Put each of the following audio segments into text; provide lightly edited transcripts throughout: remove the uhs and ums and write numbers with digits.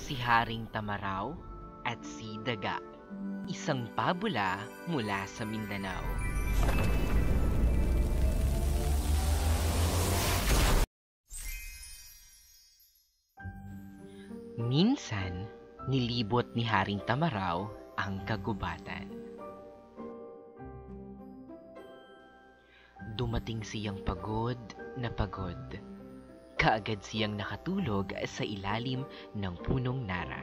Si Haring Tamaraw at si Daga, isang pabula mula sa Mindanao. Minsan, nilibot ni Haring Tamaraw ang kagubatan. Dumating siyang pagod na pagod. Kaagad siyang nakatulog sa ilalim ng punong nara.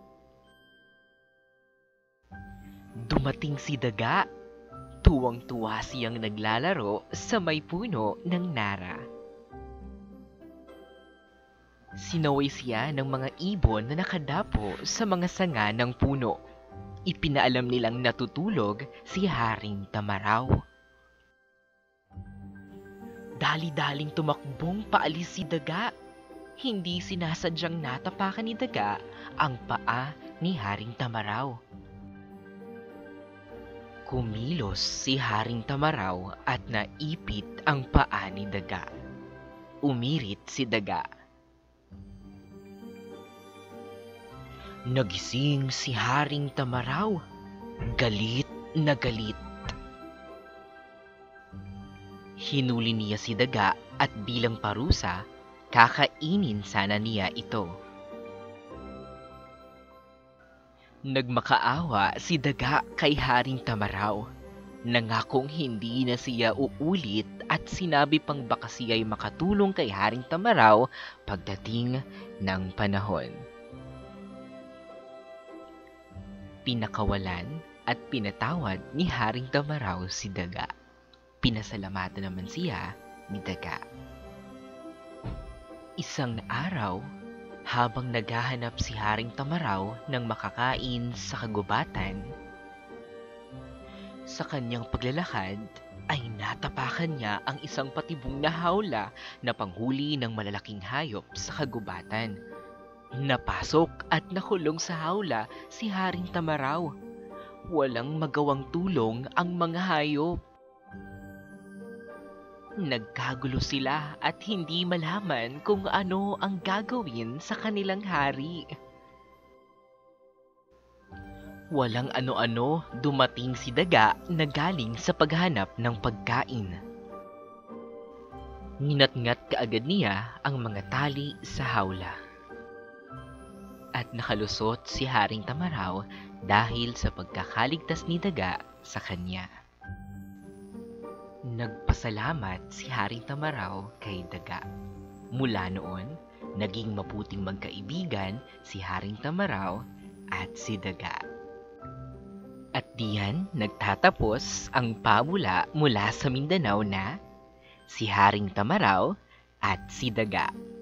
Dumating si Daga. Tuwang-tuwa siyang naglalaro sa may puno ng nara. Sinaway siya ng mga ibon na nakadapo sa mga sanga ng puno. Ipinaalam nilang natutulog si Haring Tamaraw. Dali-daling tumakbong paalis si Daga. Hindi sinasadyang natapakan ni Daga ang paa ni Haring Tamaraw. Kumilos si Haring Tamaraw at naipit ang paa ni Daga. Umirit si Daga. Nagising si Haring Tamaraw. Galit na galit. Hinuli niya si Daga at bilang parusa, kakainin sana niya ito. Nagmakaawa si Daga kay Haring Tamaraw. Nangakong hindi na siya uulit at sinabi pang baka siya'y makatulong kay Haring Tamaraw pagdating ng panahon. Pinakawalan at pinatawad ni Haring Tamaraw si Daga. Pinasalamatan naman siya ni Daga. Isang araw, habang naghahanap si Haring Tamaraw ng makakain sa kagubatan, sa kanyang paglalakad ay natapakan niya ang isang patibong na hawla na panghuli ng malalaking hayop sa kagubatan. Napasok at nakulong sa hawla si Haring Tamaraw. Walang magawang tulong ang mga hayop. Nagkagulo sila at hindi malaman kung ano ang gagawin sa kanilang hari. Walang ano-ano, dumating si Daga na galing sa paghanap ng pagkain. Ninatngat kaagad niya ang mga tali sa hawla. At nakalusot si Haring Tamaraw dahil sa pagkakaligtas ni Daga sa kanya. Nagpasalamat si Haring Tamaraw kay Daga. Mula noon, naging mabuting magkaibigan si Haring Tamaraw at si Daga. At diyan nagtatapos ang pabula mula sa Mindanao na si Haring Tamaraw at si Daga.